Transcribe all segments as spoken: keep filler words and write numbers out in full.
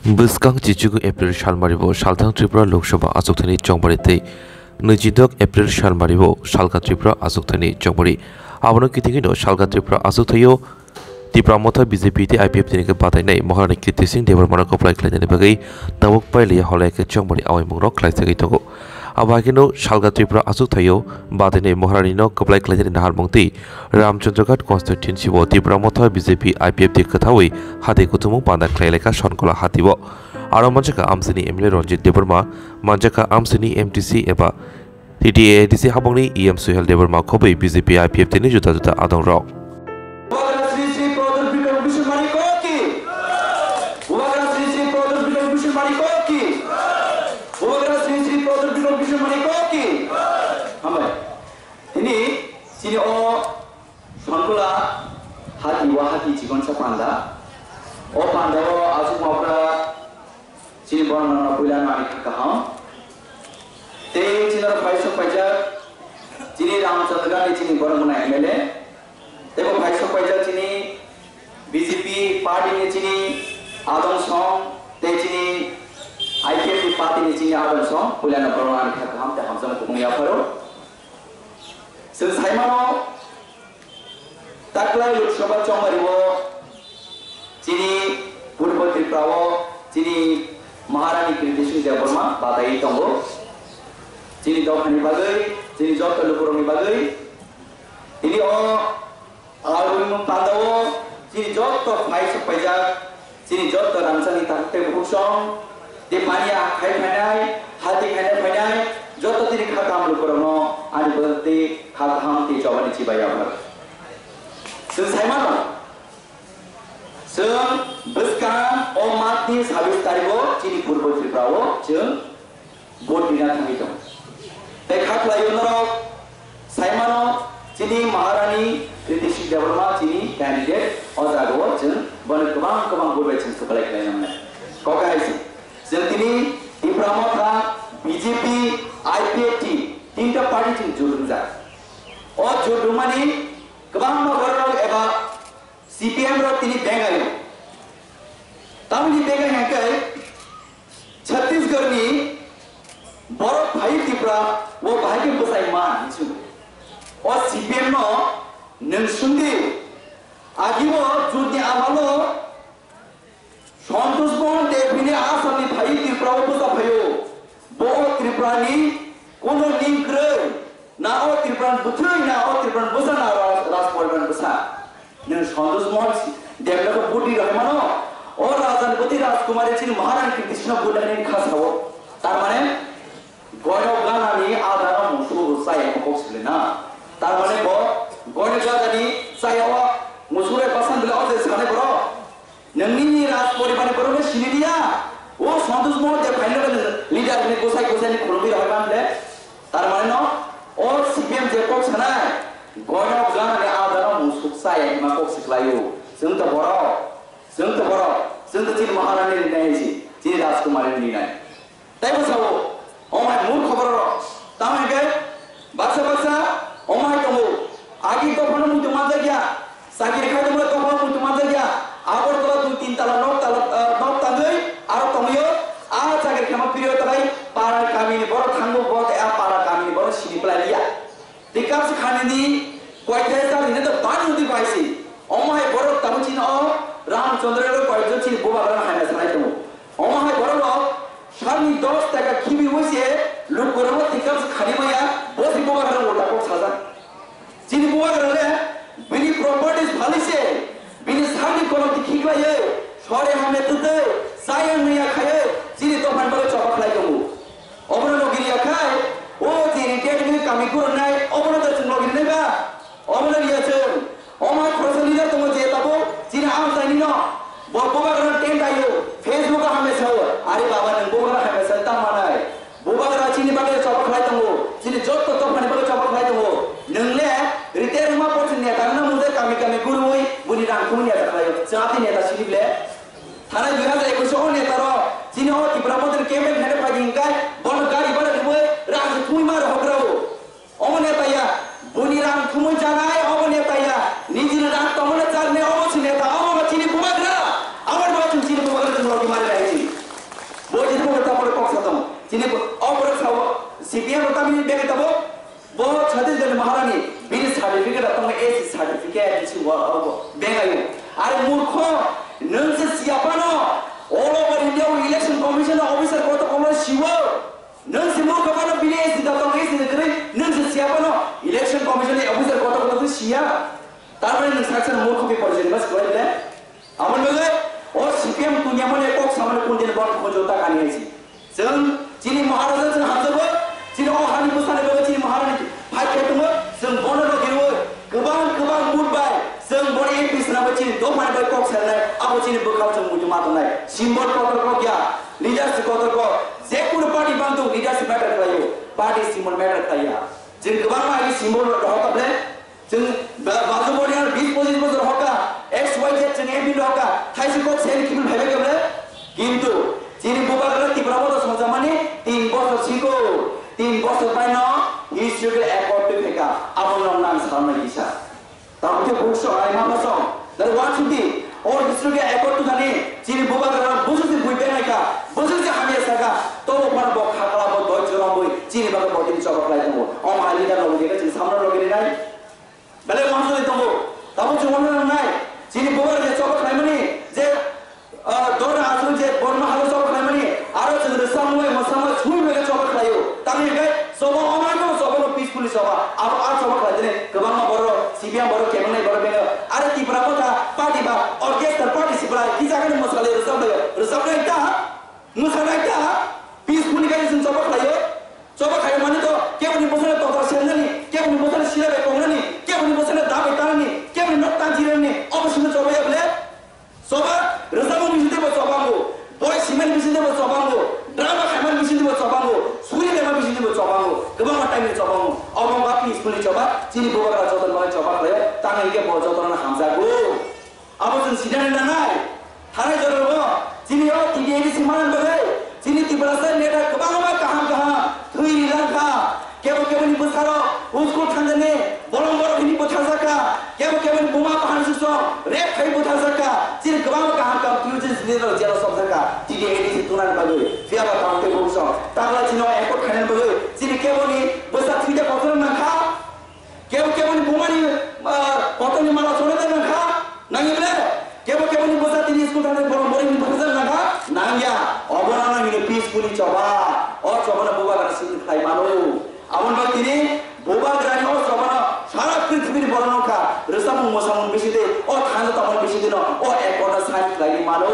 Bwskang Chichugu April Shalmaribo Shaltang Tripura Lok Sabha Asukthani Chongbarite Nijidok April Shalmaribo Shalka Tripura Asukthani Chongbari Abono Kitingino Shalka Tripura Asuktayo Tipramotha B J P T I P F Tinike Batainai Maharani Kirti Singh Devarmana Koplai Klainani Bagai Namuk Paili Holaike Chongbari Awai Mungro Klaisagi Togo Abagino Shalka Tripura Asuktayo Batainai Maharani no Koplai Klainani Nahar Mungti Ramchandraghat Constituency wo Tipramotha B J P I P F T Kathawi Hati Kutumu Panda Klaileka Shonkola Hatibo Aro Manjaka Amsini Emile Ranjit Devarma Manjaka Amsini M T C Eba T T A D C Habongni E M Suhel Devarma Kobai B J P I P F T ni juta juta Adong Rao Sini o Shonkola hati wa hati cikon sa panda o panda o asu mapra sini borang na puilan mari kaham te sini ro paisa paja sini Ramchandra ni sini borang na M L A te ko paisa paja sini B J P party ni sini Adong Song te sini I P F T party ni sini Adong Song puilan na borang mari kaham te ham sama kumya paro Selesai Taklai Lok Sabha Chongbaribo Chini Purba Tripura Chini Maharani Kirti Singh Devarma Batai Tongo Chini Dokhani Bagai Chini Jot Lukuroni Bagai Ini o Alun Pandawo Chini Jot Paisa Paja Chini Jot Ramsani Takte Bhusong Di Mania Khai Phanai Hati Khai Phanai Jot Tiri Khatam Lukurono Ani Berarti Khatam Ti Jawani Cibaya Bar Selesai mana? Seng Bwskang Omat ni Sabis Taribo Cini Purba Tripura Jeng Bot Bina Tangito Tekhat Layu Norok Saimano Cini Maharani Kirti Singh Devarma Cini Candidate Ozago Jeng Bani Kebang Kebang Burbai Jeng Sekalai Kelainan Koka Haisi Jeng Tini Tipramotha B J P I P F T Tinta Party Jeng Jurung Zak O Jurung Mani Kebang Maharani Eba C P M ro tini bengayo tamni benga hakai Chhattisgarh ni boro bhai Tripura wo bhai ke basai man chu o C P M no nengsundi agibo judi amalo Santosh Bon Devini asami bhai Tripura wo basa bhayo bo Tripura ni kono ninkre na o Tripura buthai na o Tripura basa na ras polban basa Neng Santosh Bon Devini budi rahmano और राजनपति राजकुमारी चीन महारानी कृष्ण बुलाने खास हो तार माने गौरव गानानी आधार मुसुर साय पकोक्स लेना तार माने बो गौरव गानानी सायवा मुसुरे पसंद ले और साने बरो नंगनी राज परिवार बरो ने सिनिदिया वो संतोष मोह दे फाइनल लीडर ने गोसाई गोसाई ने खुलबी रहमान ले तार माने नो और सीपीएम जे पकोक्स ना गौरव गानानी आधार मुसुर साय पकोक्स लायो जों त बरो जों त बरो जों त चीन महारानी लिनायसि चीन राजकुमारी लिनाय ताइ बसावो ओमाय मूल खबर र तामे गए बासा बासा ओमाय तमो आगी तो फन मुत माजा गया सागिर खाय तमो तो फन मुत माजा गया आबर तला तु तीन तला नौ तला नौ तगै आरो तमयो आ सागिर खामा पिरियो तलाई पारा कामिनी बर थांगो बत आ पारा कामिनी बर सिनि प्लालिया दिकास खानिनि कोइथे सा लिने त बान उदि पाइसि ओमाय बर तमचिन ओ Ramchandra ro koi chini boba ran hana sanai tumo oma hai boro sharni dos taka khibi hoise luk goramo tikam khani maya bosi boba ran ota ko saja chini boba ran bini properties bhalise bini sharni kono dikhigla ye sore hame tute sayan maya khaye chini to ban baro chapa khlai tumo obro no giriya khai o chini technique kami kur nai obro to chino giri ba obro liya chen oma khosali da tumo je tabo chini am tani no boba ran tent ayo Facebook hame sau are baba nang boba hame santa manai boba ran chini bage chapa khlai tango chini jot to to phane bage chapa khlai tango nangle rite ruma portion ne tarna muje kami kami guru hoi buni ran khum ne ta khlayo chati ne ta chini ble thana two thousand twenty-one o ne taro chini ho Tripura moder keme phane pa gingai bon gari bala diboi raj thui mar hograo o ne ta ya buni ran khum janai o ne ta ya nijina ran tomone char ne o chine ta o chini boba gra amar ba chini boba gra sini orang sawo C P M kami bagi tahu bahwa Chhattisgarh Maharani bini certificate atau A C certificate itu bagi ayu. Ada murko nungsi siapa no all over India election commission officer kota kota siwa nungsi murko mana bini A C atau A C negeri nungsi siapa no election commission officer kota kota itu siapa. Tapi nungsi action murko bi persen mas kau ini. Aman bagai oh C P M punya mana kok sama kunden bang kojota kani aja. Seng cini Maharaja seng hamzah cini oh hani pusat bagai cini Maharani hai ketemu seng bono lagi wo kebang kebang goodbye seng bono A P senapa cini do mana bagai kok sana apa cini bekal ceng muju mata naik simbol kotor kok ya leadership kotor kok sekur party bantu leadership matter kaya party simbol matter kaya jeng kebang lagi simbol roh kable jeng baju bono yang bis posisi posisi roh ka X Y Z jeng A P roh ka thai si kok sen kibul bhai kable কিন্তু যিনি বুবাগরা তীব্রবত সমাজমানে তিন বছর শিখো তিন বছর পাই না হিস্ট্রিকে একটে ফেকা আপনার নাম সামনে দিশা তাহলে বুঝছো আই মামাস দ্যাট ওয়ান শুডি ওর হিস্ট্রিকে একটে জানি যিনি বুবাগরা বুঝতে বুঝবে না কা বুঝতে আমি সাকা তো ওখানে বক খাকলা বক দই জলা বই যিনি বাকে বদিন চবক লাই দেবো ও মালিকা লোক দেখে যিনি সামনে লোকের নাই বলে মানুষ দেবো তারপর জীবন নাই যিনি বুবাগরা চবক লাই মানে যে দৌড় আসুন যে বর্মা হালো চবক লাই মানে আরো যে সামনে মসামা ছুই মেরে চবক লাইও তাহলে গে সব অমান্য সব পিসফুলি সব আর আর চবক লাই দেনে গবাং বড় সিবিএম বড় কেমন নাই বড় বেঙ্গ আরে তীব্র কথা পার্টি বা অর্কেস্ট্রা পার্টিসিপেট কি জায়গায় মশলা রসব লাইও রসব লাইটা মুসালা লাইটা পিসফুলি গাইস চবক লাইও চবক খাই মানে তো কেমন বসলে তো সেননি কেমন বসলে শিরাবে কোননি কেমন বসলে দাবে টানি কেমন নট্টা জিরেনি অবশ্যই চবক বলে সবা রসব মিশিতে চবাঙ্গো boy simen bisi debo cobango drama khaman bisi debo cobango suri lema bisi debo cobango gabang ma time cobango obang ba peacefully coba chini bobara joton ba coba layo tangai ge bo joton na hamza go abo jun sidan na nai thare jorbo chini o tigi edi siman bagai chini tibrasa neta gabang ba kaham kaham thui lanka kebo kebo ni busaro usko thanjane bolong boro ni bothasaka kebo kebo ni buma pahan suso rep khai bothasaka chini gabang kaham kaham tuju zero zero sobzaka tigi edi situnan bagai fiaba kaunte boso tagla chino ekot khanen bagai chini kebo ni bosa thide koton na kha kebo kebo ni buma ni koton ni mala chore den na kha nangi bele kebo kebo ni bosa tini school thane bolong boro ni bothasaka na kha nangya obona na ni peacefully choba o chobana buba gara sin khai mano আমন বা তিনি বোবা granny ও সবানা সারা পৃথিবীর বর্ণকা রসামু মসামুন বেশিতে ও খান তমন বেশি দিন ও একটা sign লাগি মানো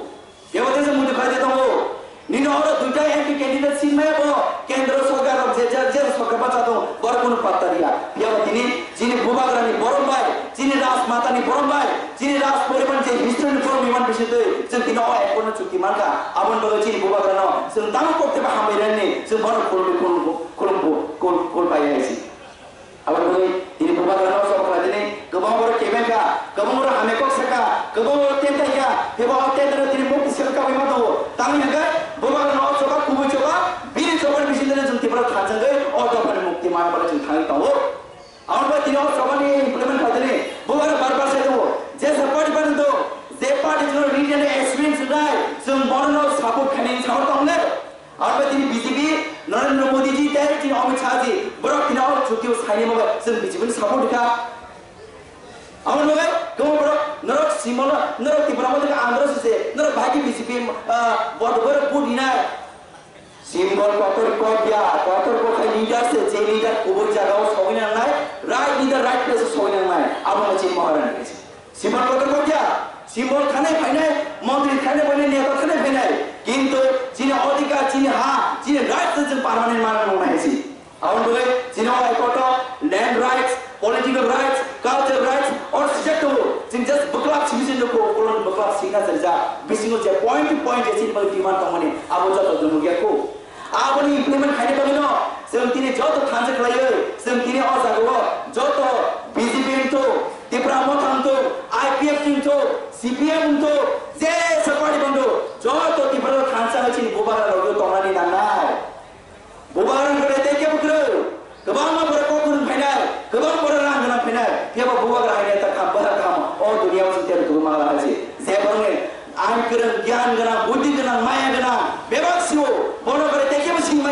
কেউ দেশে মুদে খাই দিতো নিনো ওরা দুইটা এমপি ক্যান্ডিডেট সিনমায়াবো কেন্দ্র সরকার যে যে সরকার বাঁচাতো বড় কোনো পাত্তা দিয়া কেউ তিনি যিনি বোবা গ্রানি বড় ভাই যিনি রাজমাতানি বড় ভাই যিনি রাজ পরিবার যে হিস্ট্রি ফর বিমান বেশিতে जों তিনি ও একটা চুক্তি মানকা আমন বলে যিনি বোবা গ্রানো जों তাম করতে বা হামাইরানি जों বড় করবে কোন কোন কোন কোন পাইয়া আছি আবার বলি তিনি বোবা গ্রানো সব রাজনে গবাং বড় কেমেকা গবাং বড় হামেকক সেকা গবাং বড় তেন্তাইয়া হেবা তেন্তারে তিনি মুক্তি সেকা বিমা দো তামি হাগা বোবা গ্রানো সবা কুবু চবা বিনি চবার বিশিদনে जों তিব্র থাজঙ্গে ও দফানে মুক্তি মা বলে जों থাই তাও আমার বলে তিনি সবানি ইমপ্লিমেন্ট করতে বোবা বারবার সে দেবো যে সাপোর্ট বান দো যে পার্টি জন্য রিজনাল এক্সপেরিয়েন্স নাই जों বড় সাপোর্ট খানি সাপোর্ট তাহলে আর তিনি বিজেপি নরেন্দ্র মোদি জি তাই তিনি অমিত শাহ জি বড় তিনি আর ছুটি সাইনি মগ जों বিজেপি সাপোর্ট কা আমার মগ কোন বড় নরক সিমল নরক তিব্রা মধ্যে আন্ধ্র সে নরক ভাইকি বিজেপি বড় বড় বুড়ি না সিম্বল কতর কবিয়া কতর কোথায় লিডার সে যে লিডার ওই জায়গাও সবাই নাই রাইট লিডার রাইট প্লেসে সবাই নাই আমরা যে মহারানী গেছে সিম্বল কতর কবিয়া সিম্বল খানে ফাইনে মন্ত্রী খানে বলে নেতা খানে ফাইনে কিন্তু যিনি অধিকার যিনি হা যিনি রাইট যে পার্মানেন্ট মানানো হয়েছে আমরা বলে যিনি কত land rights political rights culture rights और सेक्टर जिन जस्ट बकलाप सिमिजन को कोलन बकलाप सिंगा सरजा बिसिनो जे पॉइंट टू पॉइंट एसिन बल डिमांड तमने आबो जतो जमुगिया को आबोनी इम्प्लिमेंट खाइने बलिनो जों तिनी जतो थांजे खलायो जों तिनी अ जागो जतो बीजेपी तो तिब्रा मथान तो आईपीएफ तो सीपीएम तो जे सपाडी बन्दो जतो तिब्रा थांसा छिन बोबारा लगो तमानी नानाय बोबारा गरे देखे बुक्रो गोबां बर को गुन फाइनाल गोबां बर रां गोनां फाइनाल केबो बोबारा हायने ता खाम बरा खाम अ दुनियाव जों तेर गुमा लाहासि जे बरने आन गोनां ज्ञान गोनां बुद्धि गोनां माया गोनां बेबाक्सिओ बनो गरे देखे बसिं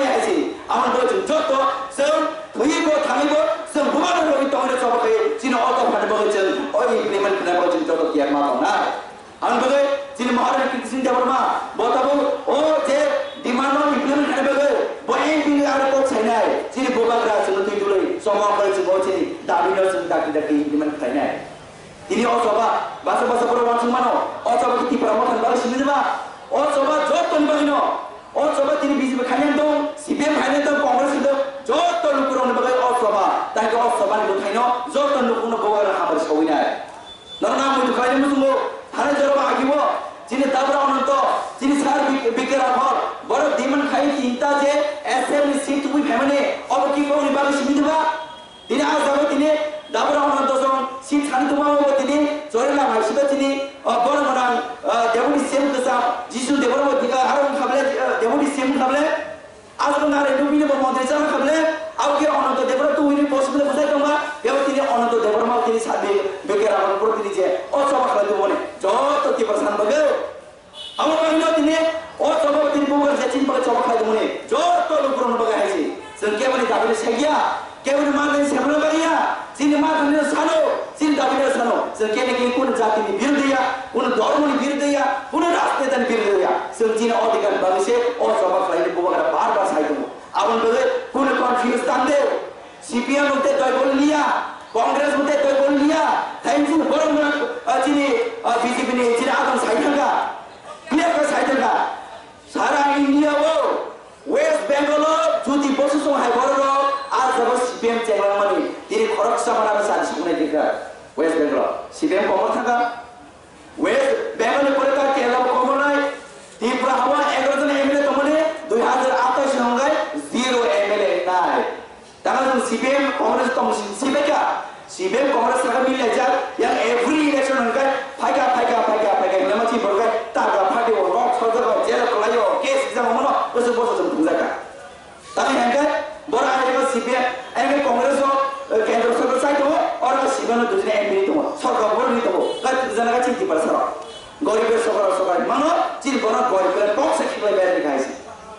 dakti implement khainai ini osoba basa basa pura wansung mano osoba kiti promotion bala simidba osoba joton bagino osoba tini bisi khainen dong sipem khainen dong congress dong joton kurong bagai osoba tahi osoba ni khaino joton lukuno bawa habar sawinai narna mu khainen musumo hana joroba agibo jini dabra onto jini sar bikera hol boro diman khai cinta je assembly seat we family ob ki ko ni bala simidba tini azaba tini dabra onto song seat khani tuma ho tini jorela bhaisiba tini boro marang deputy sem kasa jisu deboro tika haron khable deputy sem khable azro nare dubine bo montre chana khable au ke onto deboro tu ini possible basai toma yo tini onto deboro ma tini sabe bekera hol pro tini je o soba khale tu bone joto ti persan bage amo kahino tini o soba tini bubar je chin bage soba khale tu bone joto lu pro bage haisi sengke bani dabile segia केवल माने सेवल बनिया सिन माने सानो सिन दाबिने सानो सके ने के कुन जाति नि बिर दिया कुन धर्म नि बिर दिया कुन राष्ट्र तन बिर दिया संजिन अधिकार बगसे ओ सभा खाइले बुबा बार बार साइदो आवन बगे कुन कन्फ्यूज तांदे सीपीएम उते तय बोल लिया कांग्रेस उते तय बोल लिया थाइजिन बरम अजिनि बीजेपी ने जिन आदम साइदगा क्लियर का साइदगा सारा इंडिया वो वेस्ट बेंगल जुति बसुसो हाय बरो आज जब सीपीएम चेंगल मनी तिनी खरक समाना साथि सुने दिखा वेस्ट बेंगल सीपीएम कमर थाका वेस्ट बेंगल परे का केरला कमर नाय त्रिपुरा हवा एगारो जन एमएलए तमने दुई हजार अट्ठाईस हंगाय जीरो एमएलए नाय ताका सीपीएम कांग्रेस तम सीपीका सीपीएम कांग्रेस का मिले जा या एवरी इलेक्शन हंगाय फाइका फाइका फाइका फाइका नमची बरगा ताका फाटे वो रॉक सदर जेल कलायो केस एग्जाम मनो बस बस जम बुझाका ताकि हंगाय बड़ा आएगा सीपीएम एमए कांग्रेस हो केंद्र सरकार साइड हो और सीबन दूसरे एमपी तो सरकार बोल नहीं तो कत जना का चिंती पर सर गरीब सरकार सरकार मानो चिन बना गरीब ले बॉक्स से खिले बैठ दिखाई से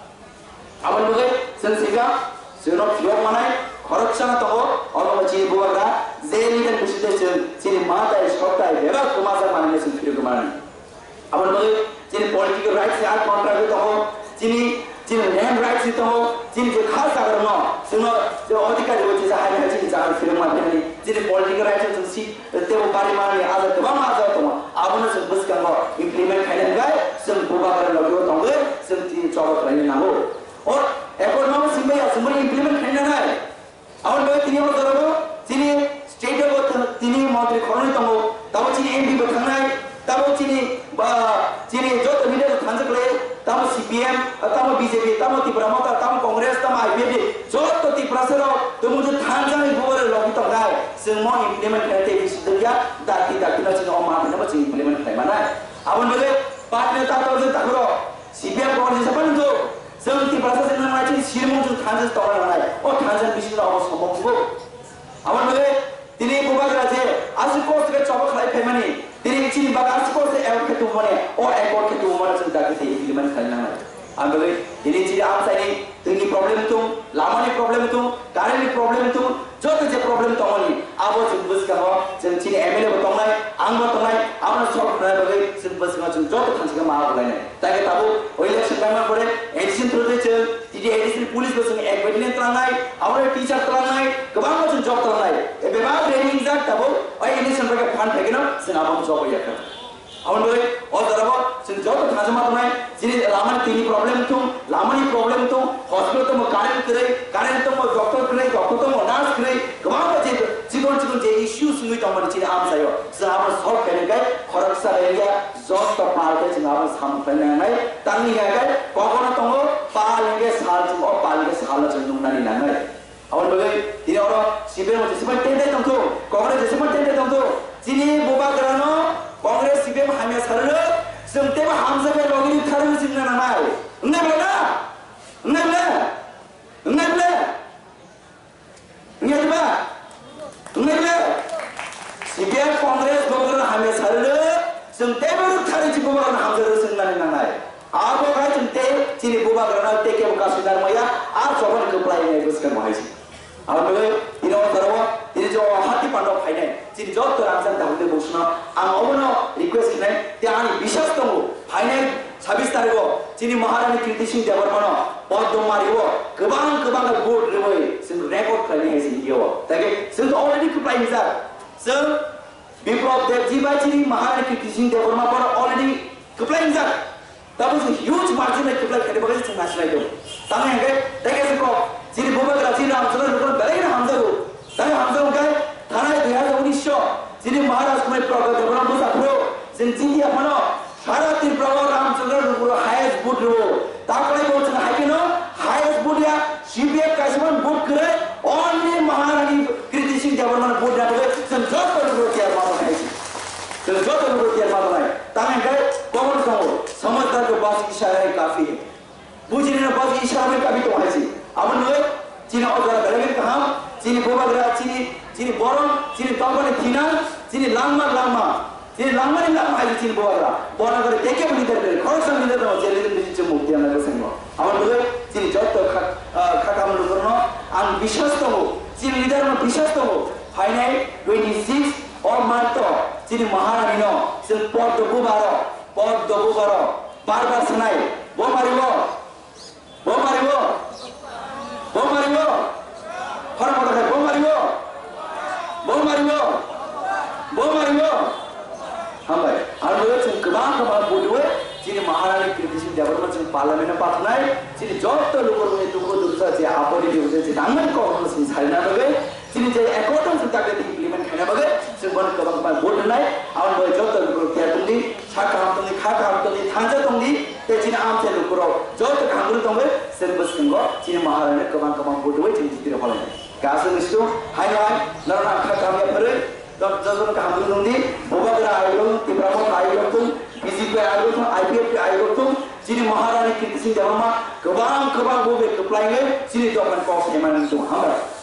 अपन बगे संसिगा सुनो फ्लो मनाई खरचना तो हो और वो चिन बुआगा जेली के बिस्ते चिन माता है छोटा है बेगा कुमार मानने से फिर कुमार अपन बगे चिन पॉलिटिकल राइट से आठ कॉन्ट्रैक्ट तो हो चिनी चिन लैंड राइट्स तो हो चिन जो खास अगर न सुनो जो अधिकारी हो जिसे हाय हाय चिन जाकर फिर मार देने चिन पॉलिटिकल राइट्स तो सी ते वो बारे मारने आज तो बाम आज तो अब न सब बस का इंप्लीमेंट खाने गए सब बुबा कर लगो तो गए सब तीन चौक करने ना हो और इकोनॉमी सिंबे या सिंबल इंप्लीमेंट खाने ना है और लोग तीन और करो चिन स्टेट को तीन मंत्री खरोनी तो तब चिन एमपी को खाना है तब चिन चिन जो तो लीडर खान से करे तब सीपीएम तब बीजेपी तब त्रिपुरा मत तब कांग्रेस तब आईपीएफडी जो तो त्रिपुरा से रो तो मुझे थान जाने बोले लोग तो गाय से मो इंप्लीमेंट करते हैं इस दुनिया दाती दाती ना चिनो मार ने बच्चे इंप्लीमेंट करे माना अब बोले पार्ट ने तातो से तकरो सीपीएम कांग्रेस अपन जो सब त्रिपुरा से ना माची सिरमो जो थान से तोड़ रहा है और थान से बिस्तर और समझो अब बोले तिनी बुबा कराचे आज कोर्स के चौक खाई फेमनी तिनी चिनी बागास कोर्स से एल के तुमने और एकोर के तुमने चिंता के थे इंप्लीमेंट करना है अब बोले तिनी चिनी आप साइनी तिनी प्रॉब्लम तुम लामानी प्रॉब्लम तुम कारेनी प्रॉब्लम तुम जो तो जे प्रॉब्लम तो मनी अब वो बस का हो चिन चिनी एमएलए बताऊं ना आंग बताऊं ना आपने सब ना बोले चिन बस का चिन जो तो खांसी का मार बोले ना ताकि तब वो इलेक्शन टाइम में बोले एडिशन थ्रू दे चिन तिनी एडिशन पुलिस बस में एक बैठने तलाना है और टीचर तलाना है कबांग को चिन जॉब तलाना है ए बेबाग ट्रेनिंग जा तब वो इलेक्शन पर का फंड फेंके ना चिन आप हम जॉब या कर अब बोले और जरा वो चिन जो तो खांसी मार ना चिन लामन तीनी प्रॉब्लम तुम लामनी प्रॉब्लम तुम हॉस्पिटल तो मो कारण करे कारण तो मो डॉक्टर करे डॉक्टर तो मो नर्स करे कबांग को चिन चिकन चिकन जे इश्यूज हुई तो मने चिन आप सायो चिन आप सॉल्व करने गए खरक सा एरिया जॉब तो पार के चिन आप साम करने गए तंगी गए कोकोना तो मो पालेंगे साल चिन और पालेंगे साल चिन नुनानी ना गए और बोले तिनी और सीबीएम में जैसे टेंडे तुम तो कांग्रेस जैसे टेंडे तुम तो चिनी बुबा करानो कांग्रेस सीबीएम हमें सरल संते में हम सब लोग इन खरु सिंह ना ना है नहीं बोला नहीं बोला नहीं बोला नहीं बोला नहीं बोला सीबीएम कांग्रेस लोग हमें सरल संते में खरु जी बुबा हम सब सिंह ना ना है आप लोग आज संते चिनी बुबा करानो ते के बुका सुधार मया आप सब को अप्लाई नहीं बस कर माहिर अब बोले इनो तरवा ini jo hati pandau फाइनाय चिन जो तो आंसन दाउदे बोसना आं अबनो रिक्वेस्ट किनाय ते आनि विश्वास दङ फाइनाय छब्बीस तारिखो चिनि महारानी कीर्ति सिंह देवबर्मन पद्म मारियो गोबां गोबां भोट रेबै जों रेकर्ड खालामनो हायो इयो ताके जों अलरेडी खुप्लाय जा जों बिप्लब देबजी बा चिनि महारानी कीर्ति सिंह देवबर्मा पर अलरेडी कप्लाइन जा दाबो जों ह्यूज मार्जिन कप्लाइ खायबाय जों नासलाय दं तांगे हेगे तेगे जों चिनि बोबाग्रा चिनि रामचंद्र नगर बेलेग हामजागो तांगे हामजागो गाय थानाय दुइ हाजार उन्नीस चिनि महाराज कुमार प्रभु देवबर्मा मुसाफ्रो जों चिनि आपनो सारा त्रिपुरा रामचंद्र नगर हाईएस्ट बुट रो ताकले बोल जों हाइकेनो हाईएस्ट बुट या सीबीएफ कासमान बुट करे ओनली महारानी कीर्ति सिंह देवबर्मा बुट ना जों जत नगर के मानो है जों जत नगर के मानो है तांगे गाय कौन कहो समझदार को बस इशारा ही काफी है बुझने ना बस इशारा में काफी तो है जी अब नोए चिनी और जरा बेलेग कहाँ चिनी बोबाग्रा चिनी चिनी बोरम चिनी तंगने थीना चिनी लांगमा लांगमा चिनी लांगमा नि लांगमा है चिनी बोबाग्रा बोरम करे देखे बनी दर करे खौर संग निदर ना जेले में चिनी मुक्ति आना कर संगो अब नोए चिनी जत तो खा खा काम लो करना आन विश्वास तो हो चिनी लीडर में विश्वास तो हो फाइनल छब्बीस और मार्तो चिनी महारानी नो चिनी पॉट दो बोबारो पॉट दो बोबारो बार बार सुनाई वो मारिवो वो मारिवो वो मारिवो हर मत है वो मारिवो वो मारिवो वो मारिवो हम भाई हर लोग चिन कबां कबां बोलवे चिन महारानी कीर्ति सिंह देवबर्मा चिन पार्लियामेंट में पाठनाय चिन जॉब तो लोगों में तुमको दूसरा जे आपने भी उसे चिनांगन को हम सिंह साइना बगे चिन जे अकॉर्डिंग टू ताके इंप्लीमेंट खाना बगे चिन बन कबां कबां बोल नाय और लोग जॉब तो लोगों क्या तुमनी छाका हम तुमनी खाका हम तुमनी थांजा तुमनी ते चिन आम से लोगों जॉब तो काम तुमगे सिर्फ बस कंगो चिन महारानी कबां कबां बोलवे चिन जितिरे फलन कासे मिस्टो हाय हाय नरना खाका में फरे जब जब काम तुमनी बोबाग्रा आयोगों तिब्रामो आयोगों बीजेपी आयोगों आईपीएफ आयोगों चिनी महारानी कीर्ति सिंह देवबर्मा कबां कबां बोबे कप्लाइंगे चिनी दोपन कॉफ हेमान तो हम